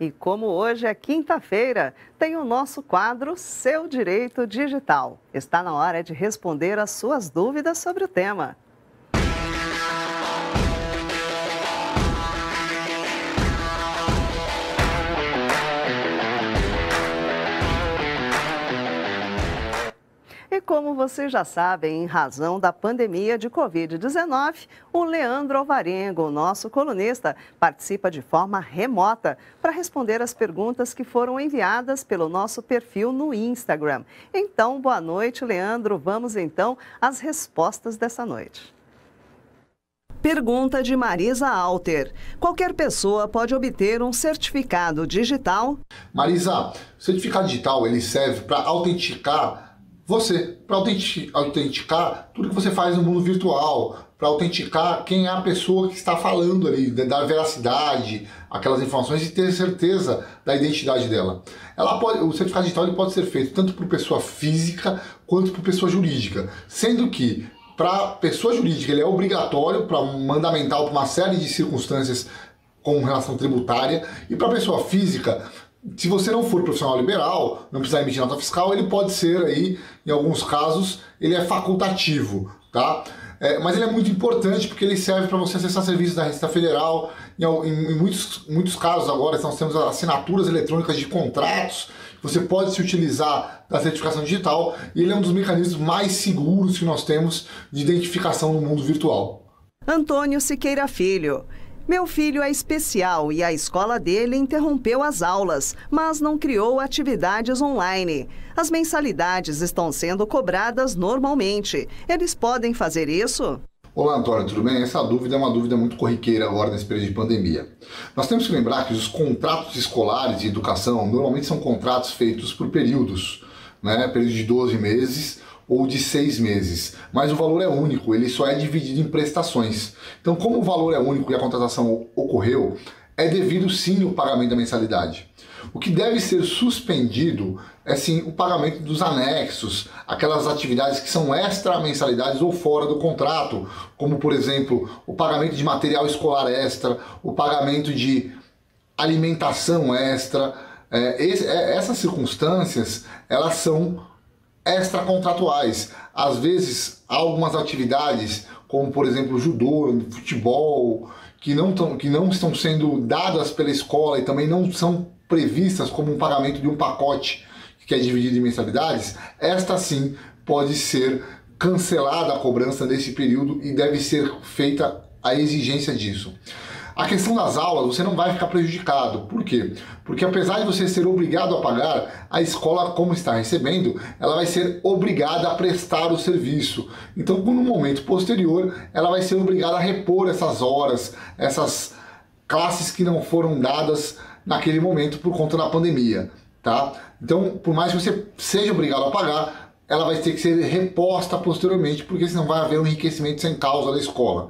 E como hoje é quinta-feira, tem o nosso quadro Seu Direito Digital. Está na hora de responder as suas dúvidas sobre o tema. E como vocês já sabem, em razão da pandemia de Covid-19, o Leandro Alvarengo, nosso colunista, participa de forma remota para responder as perguntas que foram enviadas pelo nosso perfil no Instagram. Então, boa noite, Leandro. Vamos então às respostas dessa noite. Pergunta de Marisa Alter. Qualquer pessoa pode obter um certificado digital? Marisa, o certificado digital ele serve para autenticar você, para autenticar tudo que você faz no mundo virtual, para autenticar quem é a pessoa que está falando ali, dar veracidade àquelas informações e ter certeza da identidade dela. O certificado digital ele pode ser feito tanto por pessoa física quanto por pessoa jurídica, sendo que para pessoa jurídica ele é obrigatório, mandamental para uma série de circunstâncias com relação tributária, e para pessoa física, se você não for profissional liberal, não precisar emitir nota fiscal, ele pode ser aí, em alguns casos, ele é facultativo, tá? Mas ele é muito importante porque ele serve para você acessar serviços da Receita Federal. Em muitos casos agora nós temos assinaturas eletrônicas de contratos, você pode se utilizar da certificação digital e ele é um dos mecanismos mais seguros que nós temos de identificação no mundo virtual. Antônio Siqueira Filho. Meu filho é especial e a escola dele interrompeu as aulas, mas não criou atividades online. As mensalidades estão sendo cobradas normalmente. Eles podem fazer isso? Olá, Antônio, tudo bem? Essa dúvida é uma dúvida muito corriqueira agora nesse período de pandemia. Nós temos que lembrar que os contratos escolares de educação normalmente são contratos feitos por períodos, né? Período de 12 meses ou de 6 meses, mas o valor é único, ele só é dividido em prestações. Então, como o valor é único e a contratação ocorreu, é devido sim o pagamento da mensalidade. O que deve ser suspendido é sim o pagamento dos anexos, aquelas atividades que são extra mensalidades ou fora do contrato, como por exemplo, o pagamento de material escolar extra, o pagamento de alimentação extra. Essas circunstâncias, elas são extracontratuais. Às vezes, há algumas atividades, como por exemplo judô, futebol, que não estão sendo dadas pela escola e também não são previstas como um pagamento de um pacote que é dividido em mensalidades. Esta sim pode ser cancelada a cobrança desse período e deve ser feita a exigência disso. A questão das aulas, você não vai ficar prejudicado. Por quê? Porque apesar de você ser obrigado a pagar, a escola, como está recebendo, ela vai ser obrigada a prestar o serviço. Então, no momento posterior, ela vai ser obrigada a repor essas horas, essas classes que não foram dadas naquele momento por conta da pandemia, tá? Então, por mais que você seja obrigado a pagar, ela vai ter que ser reposta posteriormente, porque senão vai haver um enriquecimento sem causa da escola.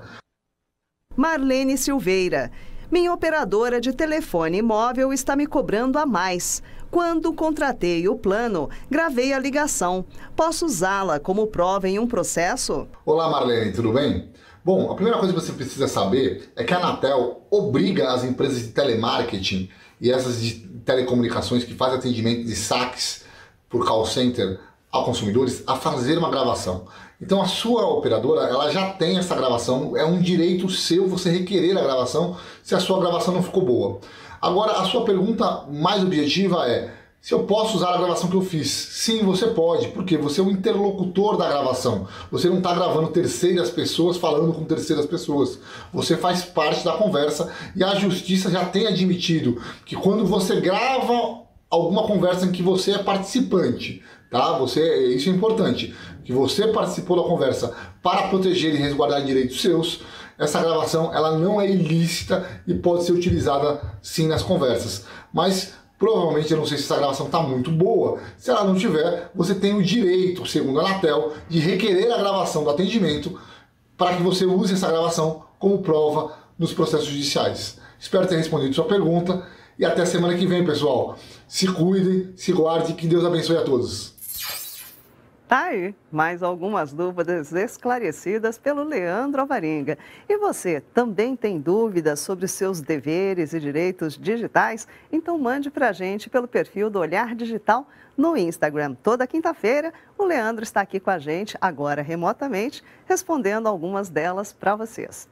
Marlene Silveira. Minha operadora de telefone móvel está me cobrando a mais. Quando contratei o plano, gravei a ligação. Posso usá-la como prova em um processo? Olá, Marlene, tudo bem? Bom, a primeira coisa que você precisa saber é que a Anatel obriga as empresas de telemarketing e essas de telecomunicações que fazem atendimento de saques por call center a consumidores a fazer uma gravação. Então a sua operadora, ela já tem essa gravação, é um direito seu você requerer a gravação se a sua gravação não ficou boa. Agora, a sua pergunta mais objetiva é: se eu posso usar a gravação que eu fiz? Sim, você pode, porque você é o interlocutor da gravação. Você não está gravando terceiras pessoas falando com terceiras pessoas. Você faz parte da conversa e a justiça já tem admitido que quando você grava alguma conversa em que você é participante, tá? Isso é importante, que você participou da conversa para proteger e resguardar direitos seus. Essa gravação ela não é ilícita e pode ser utilizada sim nas conversas. Mas provavelmente, eu não sei se essa gravação está muito boa. Se ela não tiver, você tem o direito, segundo a Anatel, de requerer a gravação do atendimento para que você use essa gravação como prova nos processos judiciais. Espero ter respondido sua pergunta e até semana que vem, pessoal. Se cuidem, se guardem, que Deus abençoe a todos. Tá aí, mais algumas dúvidas esclarecidas pelo Leandro Alvarenga. E você também tem dúvidas sobre seus deveres e direitos digitais? Então mande para a gente pelo perfil do Olhar Digital no Instagram. Toda quinta-feira, o Leandro está aqui com a gente, agora remotamente, respondendo algumas delas para vocês.